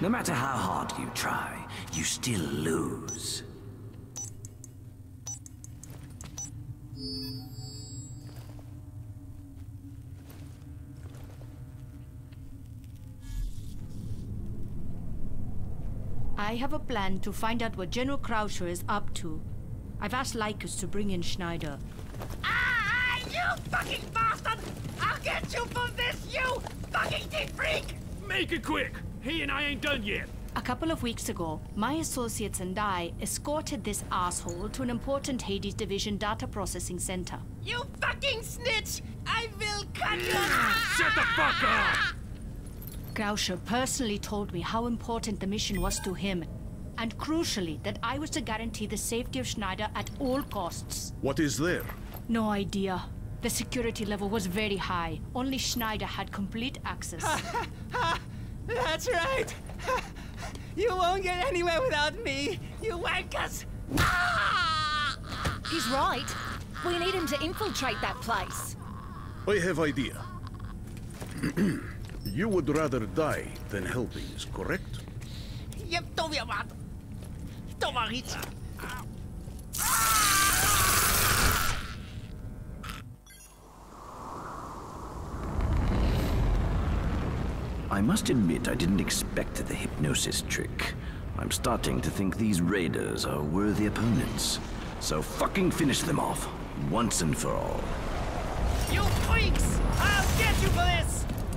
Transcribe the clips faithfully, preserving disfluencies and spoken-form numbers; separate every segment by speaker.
Speaker 1: No matter how hard you try, you still lose.
Speaker 2: I have a plan to find out what General Croucher is up to. I've asked Lycus to bring in Schneider.
Speaker 3: Ah, you fucking bastard! I'll get you for this, you fucking deep freak!
Speaker 4: Make it quick! He and I ain't done yet.
Speaker 2: A couple of weeks ago, my associates and I escorted this asshole to an important Hades Division data processing center.
Speaker 3: You fucking snitch! I will cut you!
Speaker 4: Shut the fuck up!
Speaker 2: Croucher personally told me how important the mission was to him, and crucially, that I was to guarantee the safety of Schneider at all costs.
Speaker 5: What is there?
Speaker 2: No idea. The security level was very high. Only Schneider had complete access.
Speaker 3: That's right! You won't get anywhere without me, you wankers!
Speaker 6: He's right. We need him to infiltrate that place.
Speaker 5: I have idea. You would rather die than help us, correct?
Speaker 3: Yep, don't be about. Don't worry.
Speaker 1: I must admit I didn't expect the hypnosis trick. I'm starting to think these raiders are worthy opponents. So fucking finish them off, once and for all.
Speaker 3: You freaks! I'll get you for this!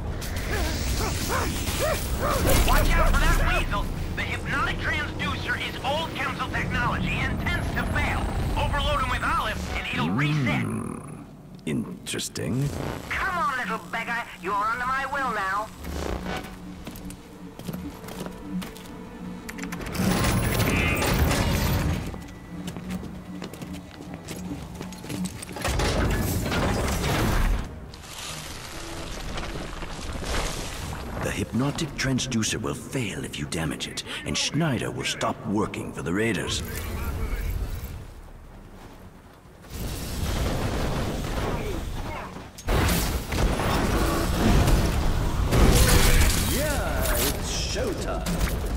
Speaker 7: Watch out for that weasel! The hypnotic transducer is old council technology and tends to fail. Overload him with olive and it'll reset.
Speaker 1: Mm, interesting.
Speaker 7: Come on, little beggar. You're under my will now.
Speaker 1: The hypnotic transducer will fail if you damage it, and Schneider will stop working for the raiders. Yeah, it's showtime.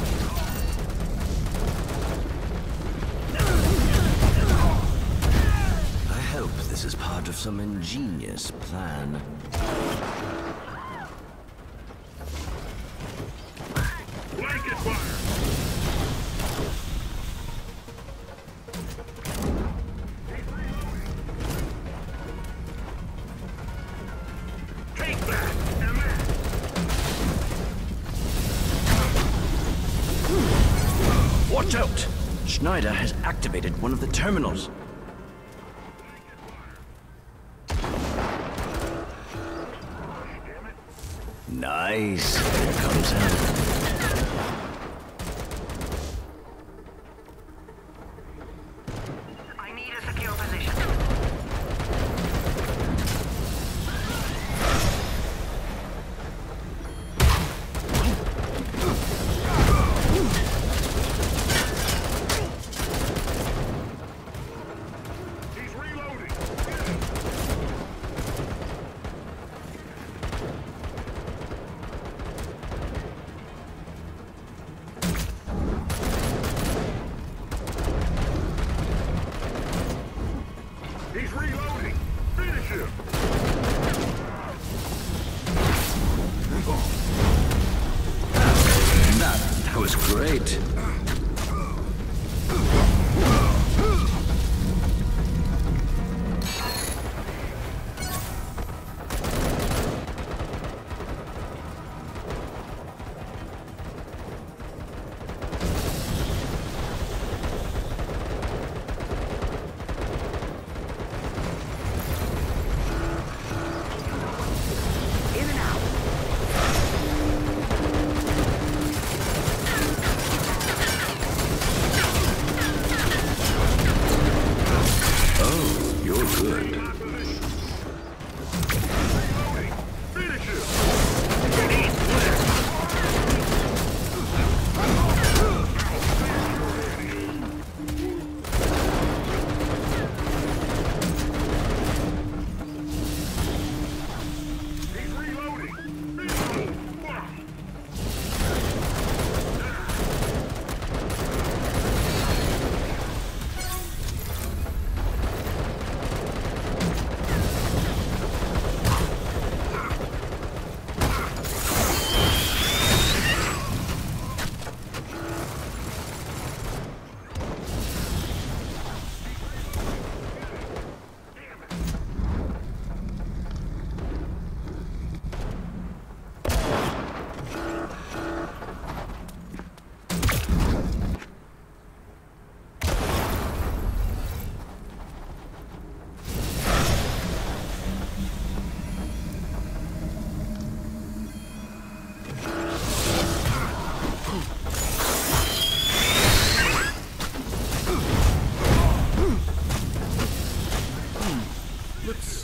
Speaker 1: I hope this is part of some ingenious plan.
Speaker 4: Blanket fire! Take that! And that!
Speaker 1: Watch out! Schneider has activated one of the terminals. Nice. Here comes help.
Speaker 7: I need a secure position.
Speaker 4: He's reloading!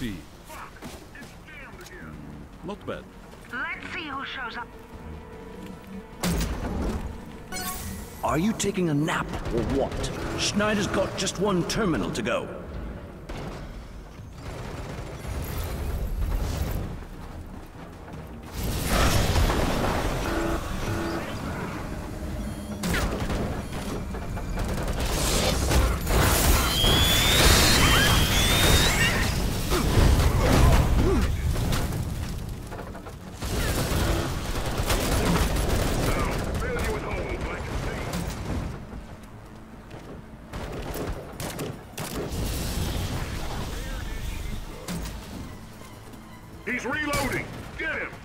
Speaker 5: see.
Speaker 4: Fuck! It's jammed again.
Speaker 5: Not bad.
Speaker 7: Let's see who shows up.
Speaker 1: Are you taking a nap or what? Schneider's got just one terminal to go.
Speaker 4: He's reloading! Get him!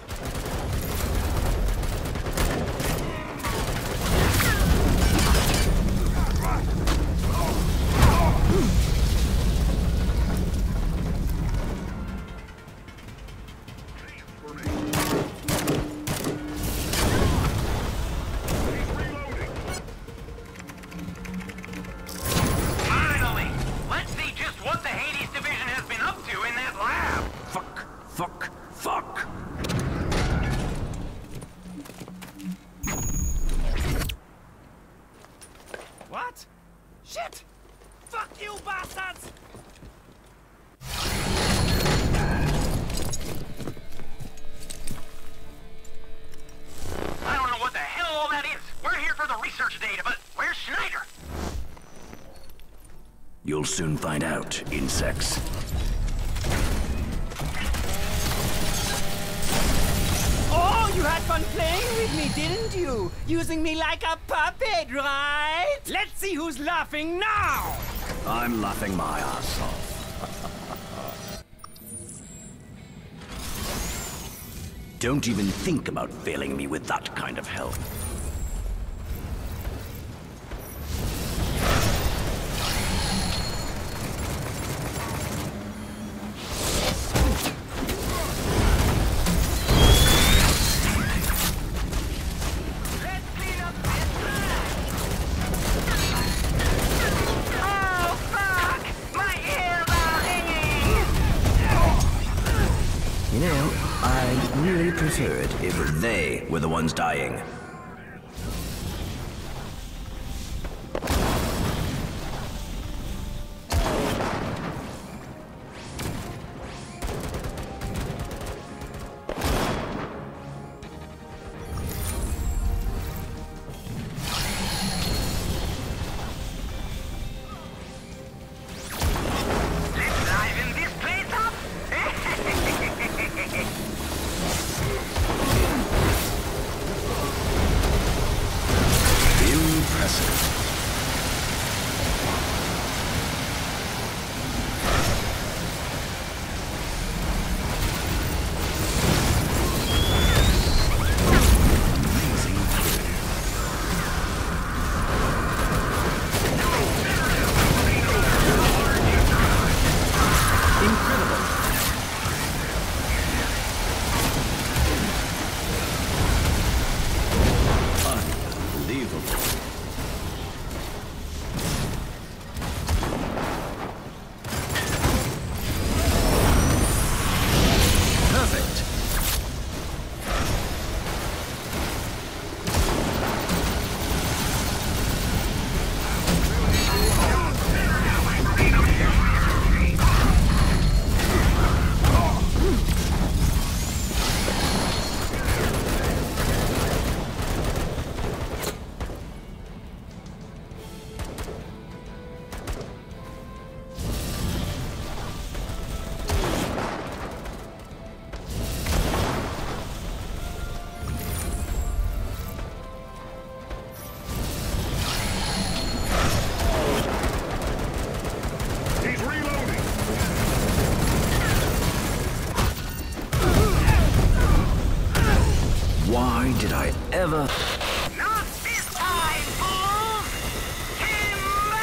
Speaker 7: Finally! Let's see just what the Hades division has been up to in that lab.
Speaker 1: Fuck, fuck, fuck.
Speaker 3: What? Shit! Fuck you, bastards!
Speaker 7: I don't know what the hell all that is. We're here for the research data, but where's Schneider?
Speaker 1: You'll soon find out, insects.
Speaker 3: Oh, you had fun playing with me, didn't you? Using me like a puppet, right? Let's see who's laughing now!
Speaker 1: I'm laughing my ass off. Don't even think about failing me with that kind of help.
Speaker 7: Let's clean up this mess. Oh, fuck! My ears are ringing!
Speaker 1: You know, I'd really prefer it if they were the ones dying.
Speaker 7: Let's liven this place up!
Speaker 1: Impressive. Unbelievable. Perfect.
Speaker 4: He's reloading!
Speaker 1: Why did I ever...
Speaker 7: Not this time, fools! Timber!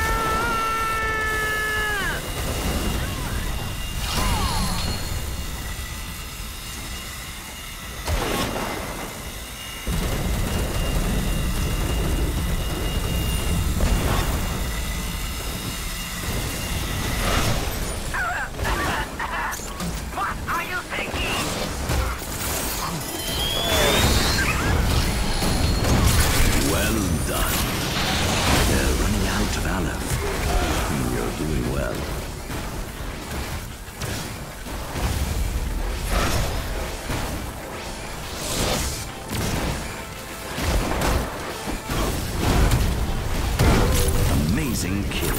Speaker 1: Chain kill.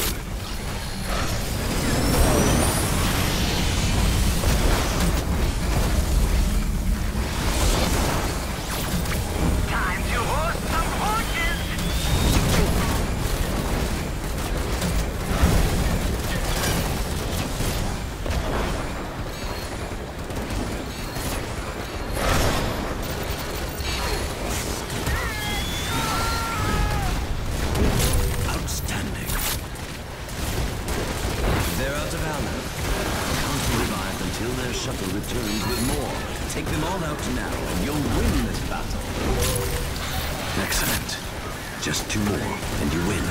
Speaker 7: Time to host some horses!
Speaker 1: Outstanding. They're out of ammo. Can't be revived until their shuttle returns with more. Take them all out now, and you'll win this battle. Excellent. Just two more, and you win.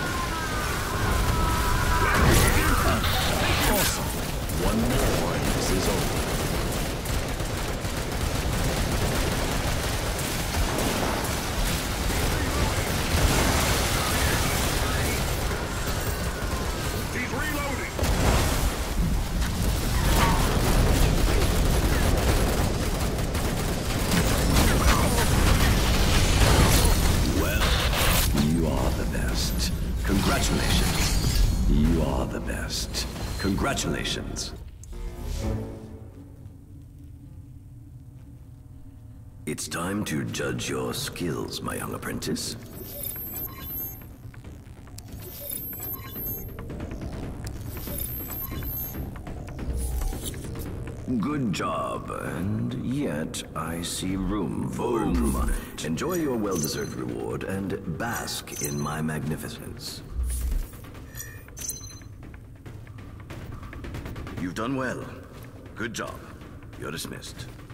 Speaker 1: Awesome. One more, and this is over.
Speaker 4: He's reloading.
Speaker 1: Well, you are the best. Congratulations. You are the best. Congratulations. It's time to judge your skills, my young apprentice. Good job, and yet I see room for improvement. Enjoy your well-deserved reward and bask in my magnificence. You've done well. Good job. You're dismissed.